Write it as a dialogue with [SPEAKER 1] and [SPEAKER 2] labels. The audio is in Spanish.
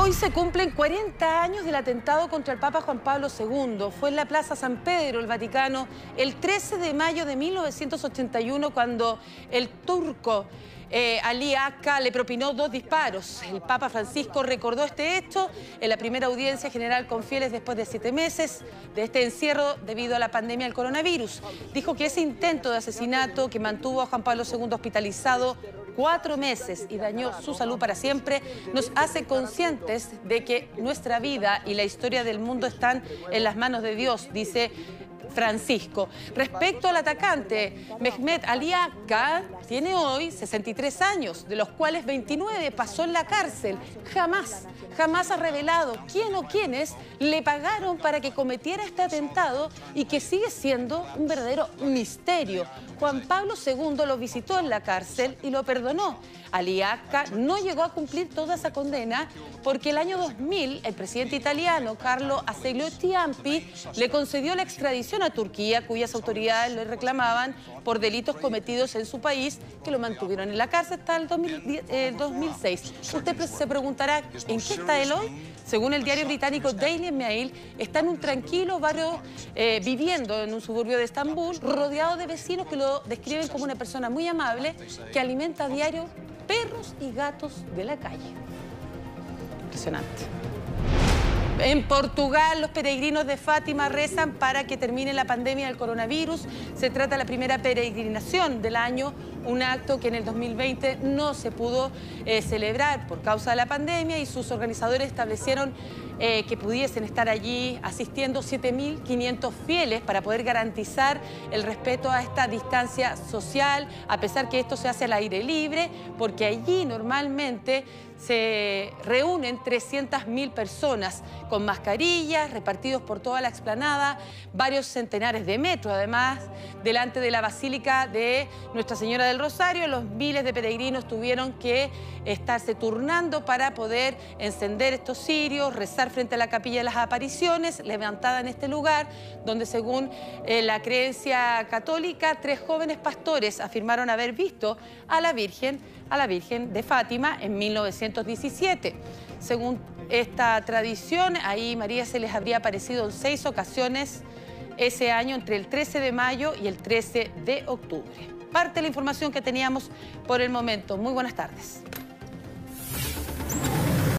[SPEAKER 1] Hoy se cumplen 40 años del atentado contra el Papa Juan Pablo II. Fue en la Plaza San Pedro, el Vaticano, el 13 de mayo de 1981, cuando el turco Ali Akka le propinó 2 disparos. El Papa Francisco recordó este hecho en la primera audiencia general con fieles después de 7 meses de este encierro debido a la pandemia del coronavirus. Dijo que ese intento de asesinato que mantuvo a Juan Pablo II hospitalizado 4 meses y dañó su salud para siempre, nos hace conscientes de que nuestra vida y la historia del mundo están en las manos de Dios, dice Francisco. Respecto al atacante, Mehmet Ali Akka tiene hoy 63 años, de los cuales 29 pasó en la cárcel. Jamás ha revelado quién o quiénes le pagaron para que cometiera este atentado y que sigue siendo un verdadero misterio. Juan Pablo II lo visitó en la cárcel y lo perdonó. Ali Akka no llegó a cumplir toda esa condena porque el año 2000 el presidente italiano Carlo Azeglio Ciampi le concedió la extradición a Turquía, cuyas autoridades le reclamaban por delitos cometidos en su país, que lo mantuvieron en la cárcel hasta el 2006. Usted se preguntará, ¿en qué está él hoy? Según el diario británico Daily Mail, está en un tranquilo barrio viviendo en un suburbio de Estambul, rodeado de vecinos que lo describen como una persona muy amable que alimenta a diario perros y gatos de la calle. Impresionante. En Portugal, los peregrinos de Fátima rezan para que termine la pandemia del coronavirus. Se trata de la primera peregrinación del año, un acto que en el 2020 no se pudo celebrar por causa de la pandemia, y sus organizadores establecieron que pudiesen estar allí asistiendo 7.500 fieles para poder garantizar el respeto a esta distancia social, a pesar que esto se hace al aire libre, porque allí normalmente se reúnen 300.000 personas con mascarillas repartidos por toda la explanada, varios centenares de metros. Además, delante de la Basílica de Nuestra Señora del Rosario, los miles de peregrinos tuvieron que estarse turnando para poder encender estos cirios, rezar frente a la Capilla de las Apariciones, levantada en este lugar, donde según la creencia católica, 3 jóvenes pastores afirmaron haber visto a la Virgen de Fátima en 1917. Según esta tradición, ahí María se les habría aparecido en 6 ocasiones ese año, entre el 13 de mayo y el 13 de octubre. Parte de la información que teníamos por el momento. Muy buenas tardes.